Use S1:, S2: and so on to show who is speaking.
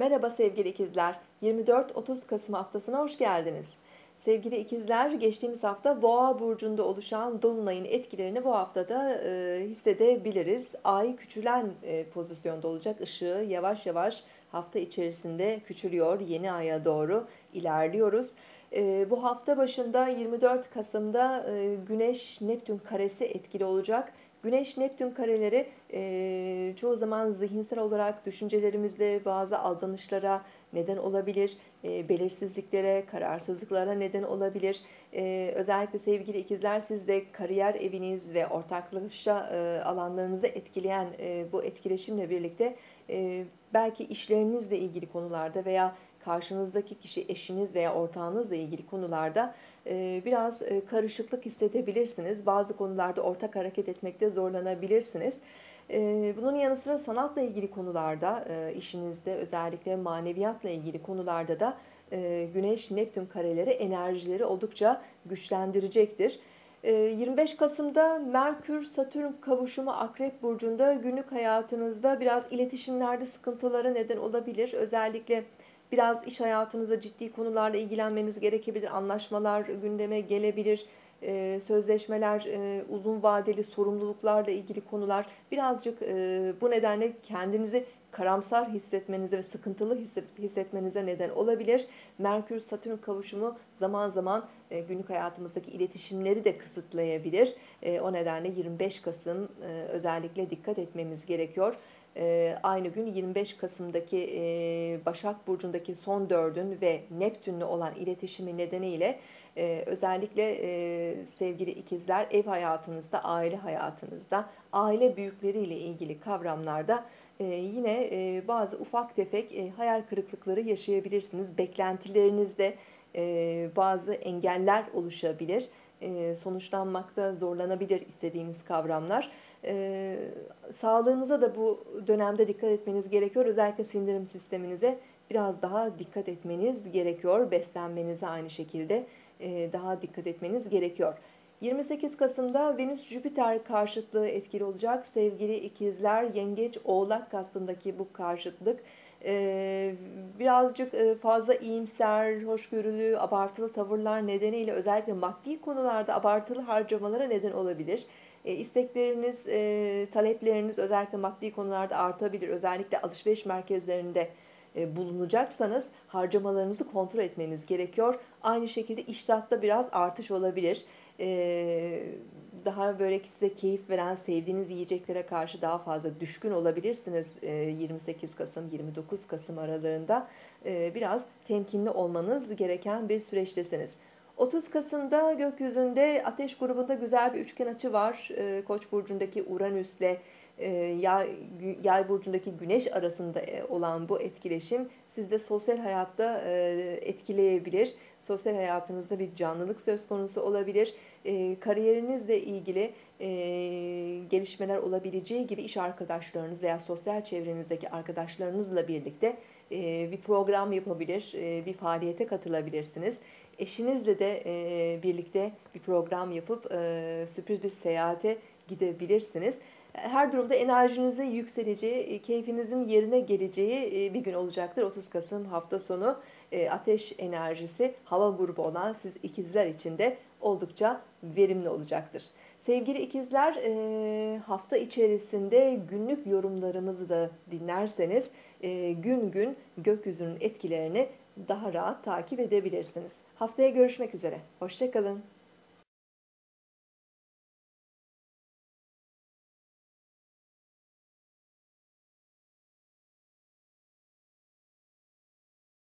S1: Merhaba sevgili ikizler. 24-30 Kasım haftasına hoş geldiniz. Sevgili ikizler, geçtiğimiz hafta Boğa burcunda oluşan dolunayın etkilerini bu haftada hissedebiliriz. Ay küçülen pozisyonda olacak. Işığı yavaş yavaş hafta içerisinde küçülüyor. Yeni aya doğru ilerliyoruz. Bu hafta başında 24 Kasım'da Güneş Neptün karesi etkili olacak. Güneş Neptün kareleri çoğu zaman zihinsel olarak düşüncelerimizde bazı aldanışlara neden olabilir, belirsizliklere, kararsızlıklara neden olabilir. Özellikle sevgili ikizler, siz de kariyer eviniz ve ortaklaşa alanlarınızı etkileyen bu etkileşimle birlikte belki işlerinizle ilgili konularda veya karşınızdaki kişi eşiniz veya ortağınızla ilgili konularda biraz karışıklık hissedebilirsiniz. Bazı konularda ortak hareket etmekte zorlanabilirsiniz. Bunun yanı sıra sanatla ilgili konularda, işinizde özellikle maneviyatla ilgili konularda da Güneş Neptün kareleri enerjileri oldukça güçlendirecektir. 25 Kasım'da Merkür Satürn kavuşumu Akrep burcunda günlük hayatınızda biraz iletişimlerde sıkıntılara neden olabilir. Özellikle biraz iş hayatınızda ciddi konularla ilgilenmeniz gerekebilir. Anlaşmalar gündeme gelebilir. Sözleşmeler, uzun vadeli sorumluluklarla ilgili konular birazcık bu nedenle kendinizi karamsar hissetmenize ve sıkıntılı hissetmenize neden olabilir. Merkür-Satürn kavuşumu zaman zaman günlük hayatımızdaki iletişimleri de kısıtlayabilir. O nedenle 25 Kasım özellikle dikkat etmemiz gerekiyor. Aynı gün 25 Kasım'daki Başak Burcu'ndaki son dördün ve Neptün'le olan iletişimi nedeniyle özellikle sevgili ikizler, ev hayatınızda, aile hayatınızda, aile büyükleriyle ilgili kavramlarda yine bazı ufak tefek hayal kırıklıkları yaşayabilirsiniz. Beklentilerinizde bazı engeller oluşabilir. Sonuçlanmakta zorlanabilir istediğimiz kavramlar. Sağlığınıza da bu dönemde dikkat etmeniz gerekiyor. Özellikle sindirim sisteminize biraz daha dikkat etmeniz gerekiyor. Beslenmenize aynı şekilde daha dikkat etmeniz gerekiyor. 28 Kasım'da Venüs-Jüpiter karşıtlığı etkili olacak. Sevgili ikizler, Yengeç Oğlak kastındaki bu karşıtlık birazcık fazla iyimser, hoşgörülü, abartılı tavırlar nedeniyle özellikle maddi konularda abartılı harcamalara neden olabilir. İstekleriniz, talepleriniz özellikle maddi konularda artabilir. Özellikle alışveriş merkezlerinde bulunacaksanız harcamalarınızı kontrol etmeniz gerekiyor. Aynı şekilde iştahta biraz artış olabilir. Daha böyle size keyif veren, sevdiğiniz yiyeceklere karşı daha fazla düşkün olabilirsiniz 28 Kasım, 29 Kasım aralığında. Biraz temkinli olmanız gereken bir süreçtesiniz. 30 Kasım'da gökyüzünde Ateş grubunda güzel bir üçgen açı var. Koç burcundaki Uranüs'le Yay burcundaki Güneş arasında olan bu etkileşim sizde sosyal hayatta etkileyebilir. Sosyal hayatınızda bir canlılık söz konusu olabilir. Kariyerinizle ilgili gelişmeler olabileceği gibi iş arkadaşlarınız veya sosyal çevrenizdeki arkadaşlarınızla birlikte bir program yapabilir, bir faaliyete katılabilirsiniz. Eşinizle de birlikte bir program yapıp sürpriz bir seyahate gidebilirsiniz. Her durumda enerjinizin yükseleceği, keyfinizin yerine geleceği bir gün olacaktır. 30 Kasım hafta sonu ateş enerjisi hava grubu olan siz ikizler için de oldukça verimli olacaktır. Sevgili ikizler, hafta içerisinde günlük yorumlarımızı da dinlerseniz gün gün gökyüzünün etkilerini daha rahat takip edebilirsiniz. Haftaya görüşmek üzere. Hoşça kalın.